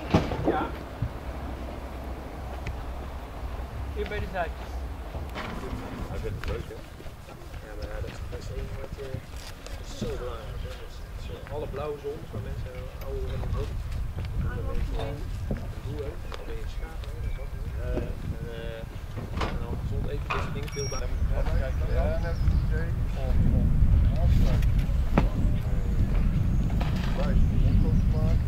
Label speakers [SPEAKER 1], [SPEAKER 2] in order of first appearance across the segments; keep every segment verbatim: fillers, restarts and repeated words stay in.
[SPEAKER 1] Ja. Hier bij de zijkant.
[SPEAKER 2] Hij vindt het leuk, hè?
[SPEAKER 3] Ja, maar ja, dat, dat is één wat je... Dat is zo belangrijk, hè? Dus, dus, uh, alle blauwe zon, waar mensen ouder in het hoofd. En dan mensen een boer, dan ben je schapen, hè? Dat is ook niet. En, uh, en dan gezond eten, deze dingen veel bij.
[SPEAKER 2] Ja, kijk, ja, net het idee om, om afsluiten. Wijs om oplossing te maken.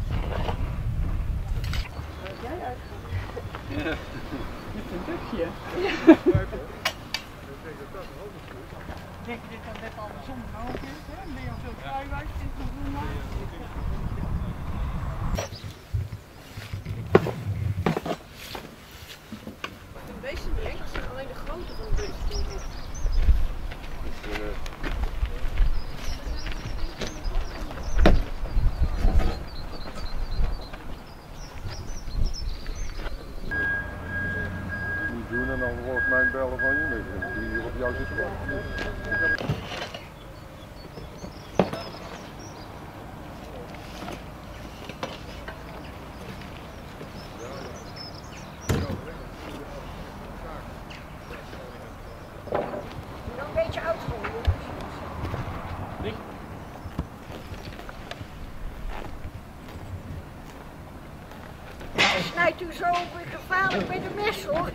[SPEAKER 4] Wat jij uitgaat.
[SPEAKER 1] Ja.
[SPEAKER 4] Met een dukje.
[SPEAKER 2] Ja. Kijk hoor. Ik denk dat dat een hoofd is.
[SPEAKER 4] Denk je dit dan net andersom genomen is, hè? Ben je al veel kruiwijk, is nog niet maar. Een beestendrink, dat zijn alleen de grootte van de beestendrink.
[SPEAKER 2] Niet doen en dan volgens mij bellen van je mee. Die hier op jou zit te wachten.
[SPEAKER 4] Nog een beetje oud geworden, jongens.
[SPEAKER 1] Licht.
[SPEAKER 4] Snijdt u zo gevaarlijk met de mes, hoor.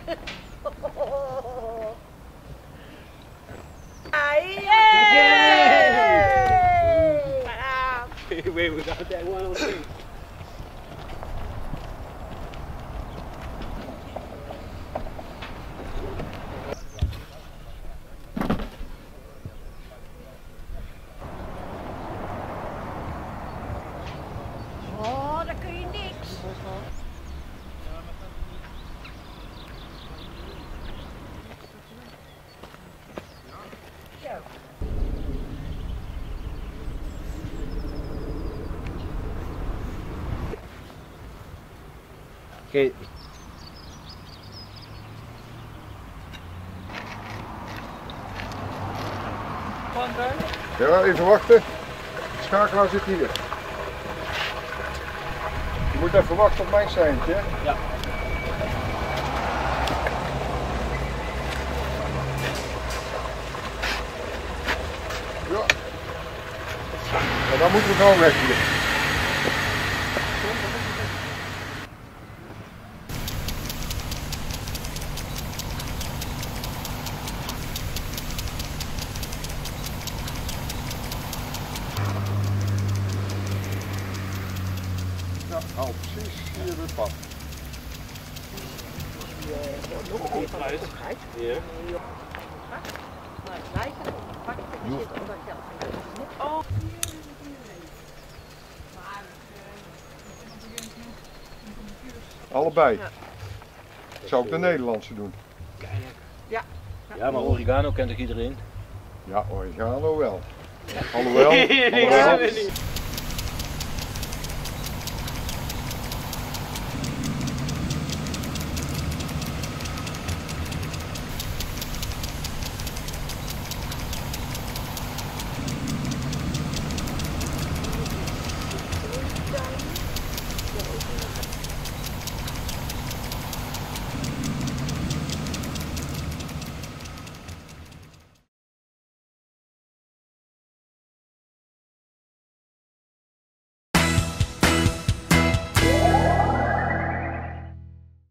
[SPEAKER 4] Ai,
[SPEAKER 3] Wait, without that one on thing.
[SPEAKER 4] Oh, dan kun je niks. Zo.
[SPEAKER 3] Oké.
[SPEAKER 2] Ja, even wachten. De schakelaar zit hier. Je moet even wachten op mijn seintje.
[SPEAKER 1] Ja.
[SPEAKER 2] Ja. En dan moeten we gewoon weg hier. Ja, nou precies hier het pad.
[SPEAKER 3] Ja.
[SPEAKER 4] Maar het lijken op een pakje te zitten omdat geld. Oh.
[SPEAKER 2] Allebei. Zou ik de Nederlandse doen?
[SPEAKER 4] Ja.
[SPEAKER 3] Ja, maar oregano kent toch iedereen?
[SPEAKER 2] Ja, oregano wel. Alhoewel, alhoewel